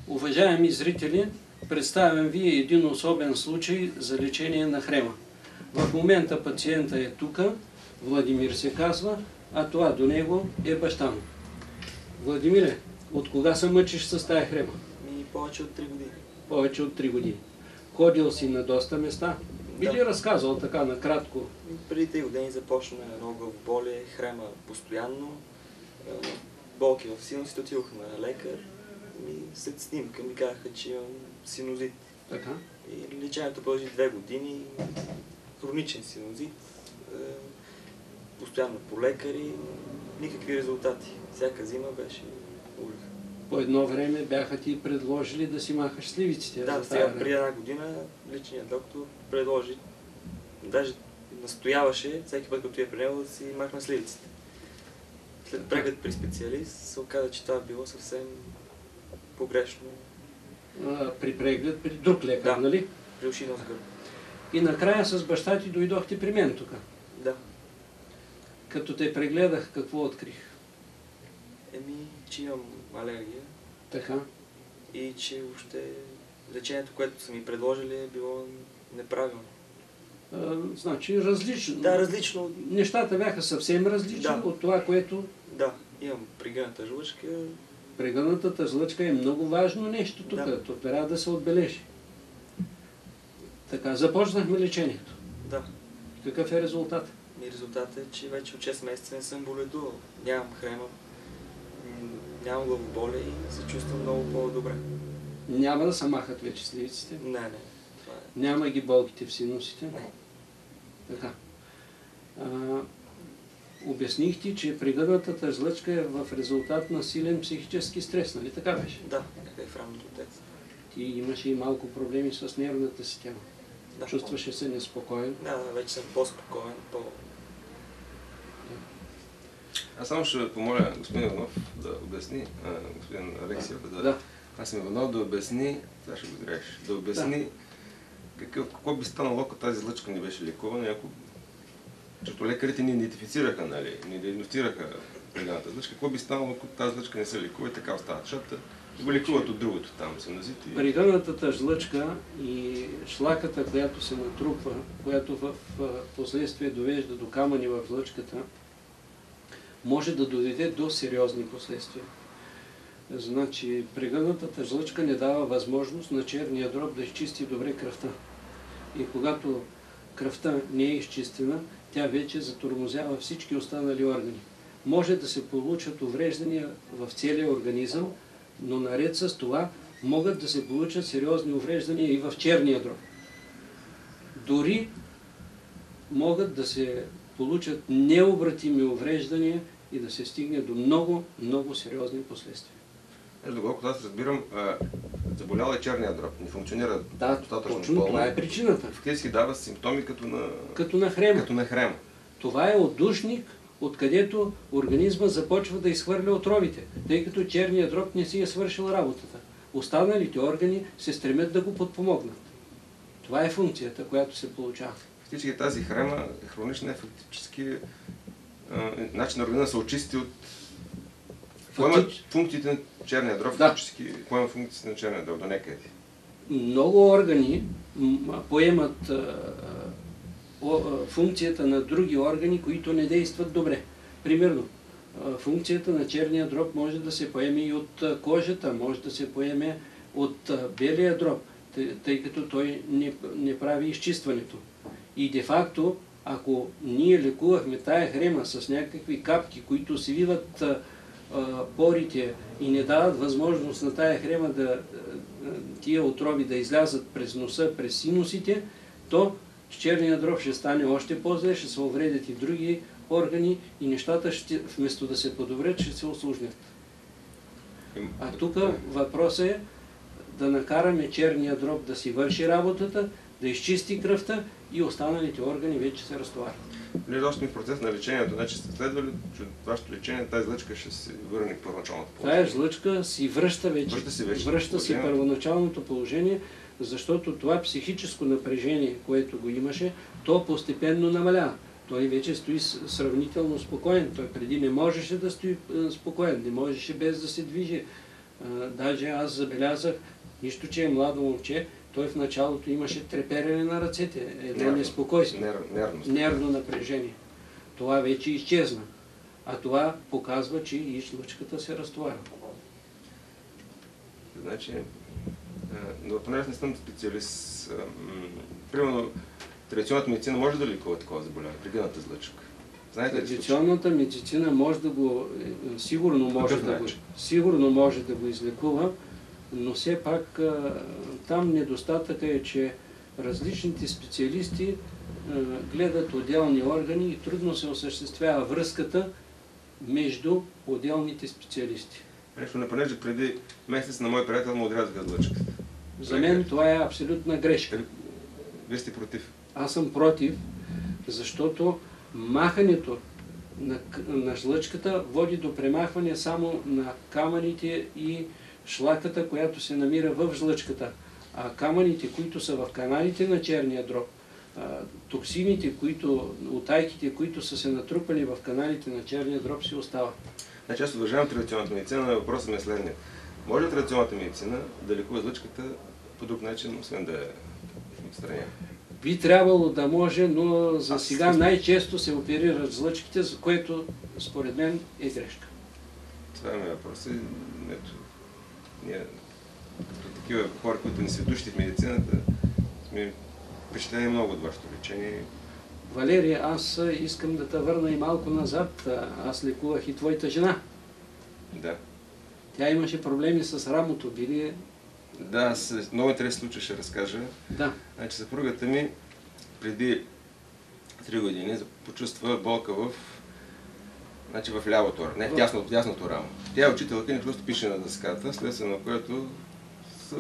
Уважаеми зрители, представям ви един особен случай за лечение на хрема. В момента пациента е тук, Владимир се казва, а това до него е баща му. Владимире, от кога се мъчиш с тая хрема? Повече от 3 години. Повече от 3 години. Ходил си на доста места. Би ли разказал така накратко? Преди 3 години започна много главоболие, хрема постоянно, болки в синусите, отидох на лекар и след снимка ми казаха, че имам синузит. Така. И лечението продължи 2 години, хроничен синузит, постоянно по лекари, никакви резултати. Всяка зима беше ужас. По едно време бяха ти предложили да си махаш сливиците. Да, сега преди 1 година личният доктор предложи, даже настояваше всеки път, като е при него, да си махна сливиците. След преглед при специалист се оказа, че това било съвсем погрешно. При преглед при друг лекар, да, нали? При уши-нос гърба. И накрая с баща ти дойдохте при мен тук. Да. Като те прегледах, какво открих? Че имам алергия. Така. И че въобще лечението, което са ми предложили, е било неправилно. Значи различно. Да, различно. Нещата бяха съвсем различни от това, което... Да, имам прегъната жлъчка. Прегънатата жлъчка е много важно нещо тук. Да. То трябва да се отбележи. Така, започнахме лечението. Да. Какъв е резултат? Резултатът е, че вече от 6 месеца не съм боледувал. Нямам хрема, нямам главоболие и се чувствам много по-добре. Няма да се махат вече сливиците? Не. Това е. Няма ги болките в синусите? Не. Така. Обясних ти, че прегънатата жлъчка е в резултат на силен психически стрес, нали така беше? Да, някъде в ранното детство. Ти имаше и малко проблеми с нервната система. Да, чувстваше се неспокоен. Да, вече съм по-спокоен, Аз само ще помоля господин Иванов да обясни, господин Алексиев, аз съм Иванов, да обясни, сега ще го греш, да обясни какво би станало, ако тази злъчка не беше лекувана, защото лекарите ни идентифицираха, нали, ни диагностираха прегъната злъчка, какво би станало, ако тази злъчка не се лекува и така остава, защото го лекуват от другото там, синузит. Прегънатата жлъчка и шлаката, която се натрупва, която в последствие довежда до камъни в жлъчката, може да доведе до сериозни последствия. Значи, прегънатата жлъчка не дава възможност на черния дроб да изчисти добре кръвта. И когато кръвта не е изчистена, тя вече затормозява всички останали органи. Може да се получат увреждания в целия организъм, но наред с това могат да се получат сериозни увреждания и в черния дроб. Дори могат да се получат необратими увреждания и да се стигне до много, много сериозни последствия. Доколкото аз разбирам, заболял е черния дроб, не функционира достатъчно точно пълно. Това е причината. Фактически дава симптоми като на хрема. Това е отдушник, откъдето организма започва да изхвърля отровите, тъй като черният дроб не си е свършил работата. Останалите органи се стремят да го подпомогнат. Това е функцията, която се получава. Фактически тази хрема е хронична, е фактически начин на организма се очисти от функциите на черния дроб, фактически поема функциите на черния дроб до някъде. Много органи поемат функцията на други органи, които не действат добре. Примерно, функцията на черния дроб може да се поеме и от кожата, може да се поеме от белия дроб, тъй като той не прави изчистването. И де-факто, ако ние лекувахме тая хрема с някакви капки, които свиват порите и не дават възможност на тая хрема тия отрови да излязат през носа, през синусите, то черният дроб ще стане още по-зле, ще се увредят и други органи и нещата вместо да се подобрят, ще се усложнят. А тук въпросът е да накараме черния дроб да си върши работата, да изчисти кръвта и останалите органи вече се разтоварят. Влиза още в процес на лечението, значи сте следвали, че вашето лечение, тази жлъчка ще се върне в първоначалното положение? Тая жлъчка си връща вече. Връща си първоначалното положение, защото това психическо напрежение, което го имаше, то постепенно намалява. Той вече стои сравнително спокоен. Той преди не можеше да стои спокоен, не можеше без да се движи Даже аз забелязах, нищо, че е младо момче, той в началото имаше треперене на ръцете, едно неспокойство, нервно напрежение. Това вече изчезна. А това показва, че и жлъчката се разтоварва. Значи, но понеже не съм специалист, примерно, традиционната медицина може да лекува такова заболяване, прегъната жлъчка? Традиционната медицина може да го, сигурно може да го излекува, но все пак там недостатъка е, че различните специалисти гледат отделни органи и трудно се осъществява връзката между отделните специалисти. Нещо, понеже преди месец на мой приятел му отрязаха жлъчката. За мен това е абсолютна грешка. Вие сте против? Аз съм против, защото махането на жлъчката води до премахване само на камъните и шлаката, която се намира в жлъчката. А камъните, които са в каналите на черния дроб, токсините, утайките, които са се натрупали в каналите на черния дроб, си остават. Значи аз уважавам традиционната медицина, но въпросът ми е следния. Може ли традиционната медицина да лекува жлъчката по друг начин, освен да я отстранява? Би трябвало да може, но за сега най-често се оперират жлъчките, за което според мен е грешка. Това е въпрос. Ние, като такива хора, които не са души в медицината, сме впечатлени много от вашето лечение. Валерия, аз искам да те върна и малко назад. Аз лекувах и твоята жена. Да. Тя имаше проблеми с рамото. Били... Да, много интересен случай ще разкажа. Да. Значи съпругата ми преди 3 години почувства болка в лявото, не в дясното рамо. Тя е учителка и просто пише на дъската, следствие на което се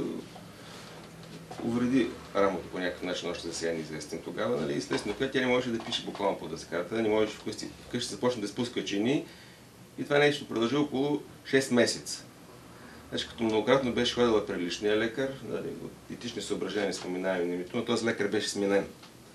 увреди рамото по някакъв начин, още за сега неизвестен тогава, нали? Естествено, тя не можеше да пише буквално по дъската, не можеше вкъщи започна да спуска чини и това нещо продължи около 6 месеца. Значи, като многократно беше ходила при личния лекар, нали, от етични съображения споменаваме името, но този лекар беше сменен.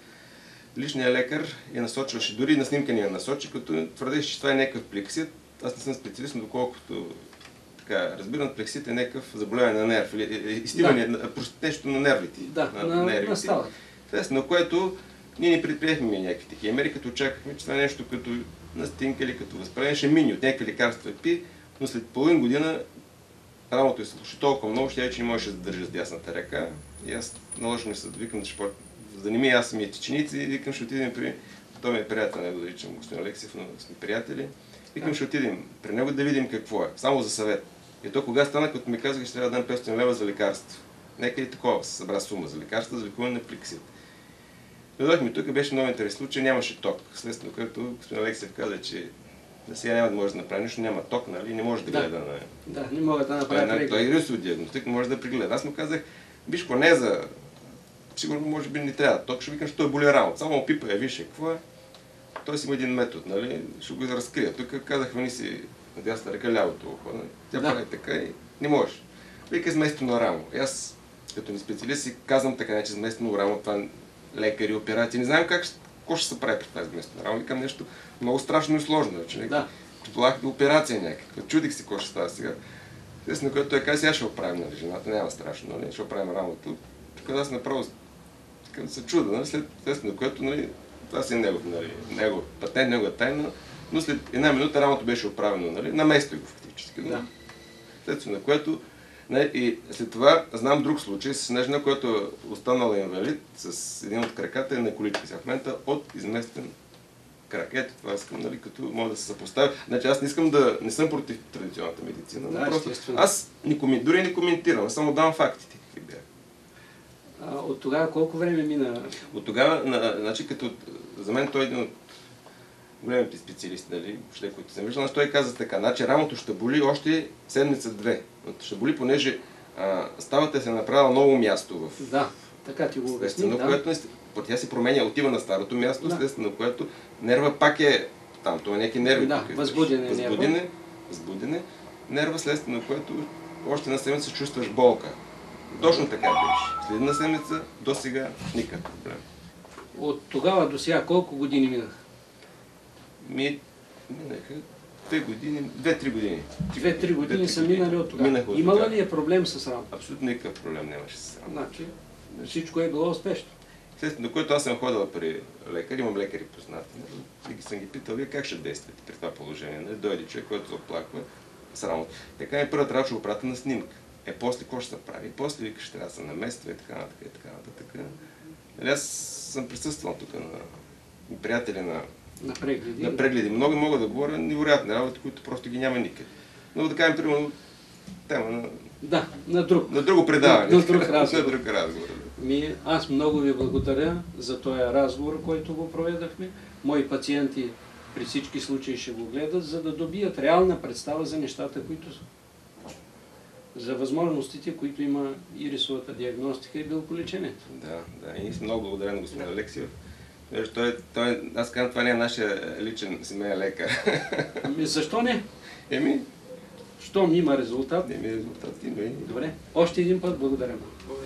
Личният лекар я насочваше, дори на снимка ни я насочи, като твърдеше, че това е някакъв плексит. Аз не съм специалист, но доколкото разбирам, плексит е някакъв заболяване на нерв, изтиване, нещо на нервите. Да, на ставата. На което ние не предприехме някакви такива мери, като очаквахме, че това е нещо като настинка или като възпаление, ще мине от някакви лекарства пи, но след половин година рамото се слуши толкова много, че не можеше да държа с дясната ръка. И аз наложих се да викам, да не ми аз ми теченици и викам, ще отидем при... Той ми е приятел, не го наричам господин Алексиев, но сме приятели. Викам, ще отидем при него да видим какво е, само за съвет. И то кога стана, като ми казах, че трябва да дам 500 лева за лекарство. Нека и такова се събра сума за лекарство, за лекуване на плексит. Дойдохме тук, беше много интересен случай, нямаше ток. Следствено, като господин Алексиев каза, че сега няма да може да направи нищо, няма ток, нали, не може да гледа на... Да, не мога да направя преглед. Той е рисов диагностик, не може да пригледа. Аз му казах, биш поне за... Сигурно може би не трябва ток, ще викам, че той боли рамото. Само опипа я, виж какво е. Той си има един метод, нали, ще го разкрия. Тук казах, вани си на дясната ръка лявото ухо. Нали? Тя прави така и не може. Вика изместено рамо. И аз, като ни специалист, си казвам така, не че изместено рамо, това лекари, операции. Не знаем какво ще се прави при това изместено рамо. Викам нещо много страшно и сложно. Предполагах операция някаква. Чудих си какво ще става сега. Естествено, когато той каза, сега ще оправим, нали, жената, няма страшно, нали, ще оправим рамото. Тук аз направо се чуда, нали, естествено, което, нали, това си е негов патент, негова тайна, но след една минута рамото беше оправено, нали, на место го фактически. Да. Естествено, на което, нали, и след това знам друг случай с една жена, която е останала инвалид с един от краката и на количка сега в момента от изместен крак. Ето това искам, нали, като мога да се съпоставя. Значи аз не съм против традиционната медицина, но просто аз дори не коментирам, само давам фактите какви бяха. От тогава колко време мина? От тогава, значи като за мен той е един от големите специалисти, нали, които съм виждал, той каза така, значи рамото ще боли още седмица-две. Ще боли, понеже ставата се направила ново място в... Да, така ти го обясни, да. Тя се променя, отива на старото място, следствено, което нерва пак е там, това е някакви нерви. Да, възбудене. Нерва, следствено, което още на седмица чувстваш болка. Точно така беше. След една седмица до сега никакъв проблем. От тогава до сега колко години минаха? Минаха 2-3 години. 2-3 години са минали от тогава. Имала ли е проблем с работа? Абсолютно никакъв проблем нямаше с работа. Значи, всичко е било успешно. Естествено, до което аз съм ходила при лекари, имам лекари познати, и съм ги питал, вие как ще действате при това положение? Дойде човек, който се оплаква с работа. Така ми първа трябва да го пратя на снимка. После какво ще се прави? После вика, ще трябва да се намества и така нататък, и така нататък. Аз съм присъствал тук на приятели на прегледи. Много мога да говоря невероятни работи, които просто ги няма никъде. Но да кажем, примерно, тема на... Да, на друго предаване. На друг разговор. На друг разговор. Аз много ви благодаря за този разговор, който го проведахме. Мои пациенти при всички случаи ще го гледат, за да добият реална представа за нещата, които са. За възможностите, които има ирисовата диагностика и билколечението. Да. И много благодаря на господин Алексиев. Аз казвам, това не е нашия личен семейен лекар. Защо не? Щом има резултат. Резултат има и... Добре. Още един път благодаря.